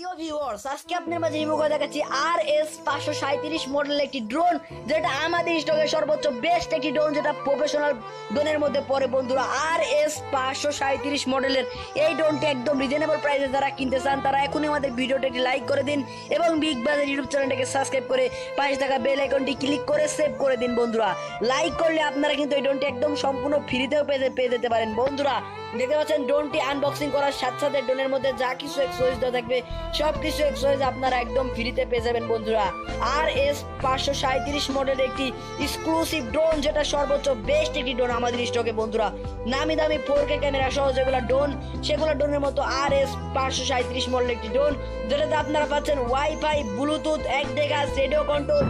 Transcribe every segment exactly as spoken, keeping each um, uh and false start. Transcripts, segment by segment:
প্রিয় ভিউয়ার্স, আজকে আপনার মাঝে রিভিউ করে দেখাচ্ছি আর এস পাঁচশো সাঁইত্রিশ মডেলের একটি ড্রোন, যেটা আমাদের স্টকের সর্বোচ্চ বেস্ট একটি ড্রোন, যেটা প্রফেশনাল ড্রোনের মধ্যে পড়ে বন্ধুরা। আর এস পাঁচশো সাঁইত্রিশ মডেলের এই ড্রোনটি একদম রিজনেবল প্রাইসে যারা কিনতে চান তারা এখনই আমাদের ভিডিওটা একটি লাইক করে দিন এবং বিগ বাজার ইউটিউব চ্যানেলটাকে সাবস্ক্রাইব করে পাশে থাকা বেল আইকনটি ক্লিক করে সেভ করে দিন বন্ধুরা। লাইক করলে আপনারা কিন্তু এই ড্রোনটি একদম সম্পূর্ণ ফ্রিতেও পেয়ে পেয়ে যেতে পারেন বন্ধুরা। দেখতে পাচ্ছেন ড্রোনটি আনবক্সিং করার সাথে সাথে ড্রোনের মধ্যে যা কিছু এক্সেসরিজ দেওয়া থাকবে সব কিছু এক্সেসরিজ আপনারা একদম ফ্রিতে পেয়ে যাবেন বন্ধুরা। আর এস পাঁচশো সাঁইত্রিশ মডেলের একটি এক্সক্লুসিভ ড্রোন, যেটা সর্বোচ্চ বেস্ট একটি ড্রোন আমাদের স্টকে বন্ধুরা। নামি দামি ফোর কে ক্যামেরা সহ যেগুলো ড্রোন, সেগুলো ড্রোনের মতো আর এস পাঁচশো সাঁইত্রিশ মডেলের একটি ড্রোন, যেটাতে আপনারা পাচ্ছেন ওয়াইফাই, ব্লুটুথ, এক ডেগাস রেডিও কন্ট্রোল।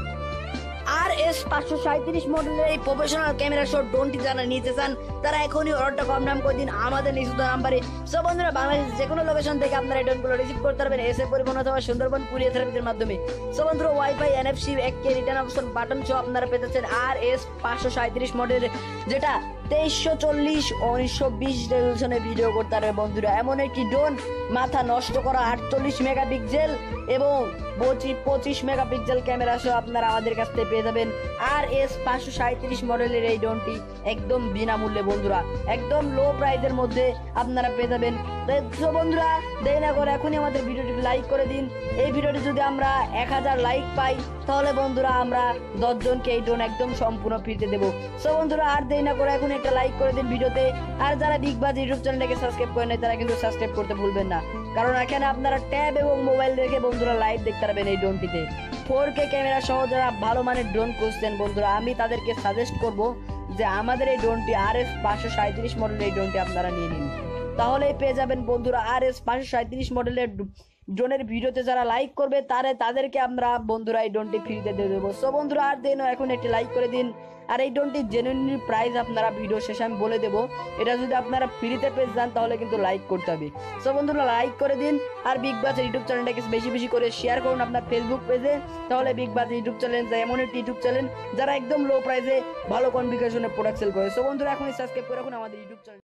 আর এস পাঁচশো সাঁইত্রিশ মডেলের এই প্রফেশনাল ক্যামেরা সহ ড্রোনটি যারা নিতে চান তারা এখনই অর্ডারটা কম দাম করে দিন আমাদের নিচুত নাম্বারে। সব বন্ধুরা, বাংলাদেশ যে কোনো লোকেশন থেকে আপনারা এই ড্রোনগুলো রিসিভ করতে পারবেন এসে পরিবহন অথবা সুন্দরবন কুরিয়ার সার্ভিসের মাধ্যমে। সব বন্ধুরা, ওয়াইফাই, এনএফসি, এক কে রিটার্ন অপশন বাটন সহ আপনারা পেতেছেন আর এস পাঁচশো সাঁইত্রিশ মডেলের, যেটা তেইশশো চল্লিশ উনিশশো বিশ রেজলিউশনে ভিডিও করতে পারবে বন্ধুরা। এমন একটি ড্রোন, মাথা নষ্ট করা আটচল্লিশ মেগাপিক্সেল এবং পঁচিশ পঁচিশ মেগাপিক্সেল ক্যামেরা সহ আপনারা আমাদের কাছ থেকে পেয়ে যাবেন আর এস পাঁচশো সাঁইত্রিশ মডেলের এই ড্রোনটি একদম বিনামূল্যে বন্ধুরা, একদম লো প্রাইসের মধ্যে আপনারা পেয়ে যাবেন। তো বন্ধুরা, দেরি না করে এখনই আমাদের ভিডিওটি লাইক করে দিন। এই ভিডিওটি যদি আমরা এক হাজার লাইক পাই তাহলে বন্ধুরা আমরা দশ জনকে এই ড্রোন একদম সম্পূর্ণ ফ্রিতে দেবো। সো বন্ধুরা, আর দেরি না করে এখন একটা লাইক করে দিন ভিডিওতে। আর যারা বিগ বাজ ইউটিউব চ্যানেলটাকে সাবস্ক্রাইব করে নেয় তারা কিন্তু সাবস্ক্রাইব করতে ভুলবেন না, কারণ এখানে আপনারা ট্যাব এবং মোবাইল দেখে বন্ধুরা লাইভ দেখতে পারবেন এই ড্রোনটিতে। ফোর কে ক্যামেরা সহ যারা ভালো মানের ড্রোন খুঁজছেন বন্ধুরা, আমি তাদেরকে সাজেস্ট করব যে আমাদের এই ড্রোনটি আর এস পাঁচশো সাঁইত্রিশ মডেলের এই ড্রোনটি আপনারা নিয়ে নিন, তাহলেই পেয়ে যাবেন বন্ধুরা আর এস পাঁচশো সাঁইত্রিশ মডেলের ড্রোনের ভিডিওতে যারা লাইক করবে তারা তাদেরকে আমরা বন্ধুরা এই ড্রোনটি ফ্রিতে দিয়ে দেবো। সো বন্ধুরা, আর দেন এখন একটি লাইক করে দিন। আর এই ড্রোনটির জেনুইন প্রাইস আপনারা ভিডিও শেষে আমি বলে দেবো। এটা যদি আপনারা ফ্রিতে পেয়ে যান তাহলে কিন্তু লাইক করতে হবে। সো বন্ধুরা, লাইক করে দিন আর বিগ বাজ ইউটিউব চ্যানেলটাকে বেশি বেশি করে শেয়ার করুন আপনার ফেসবুক পেজে, তাহলে বিগ বাজ ইউটিউব চ্যানেল এমন একটি ইউটিউব চ্যানেল যারা একদম লো প্রাইসে ভালো কনফিগারেশনে প্রোডাক্ট সেল করে। সো বন্ধুরা, এখনই সাবস্ক্রাইব করে রাখুন আমাদের ইউটিউব চ্যানেল।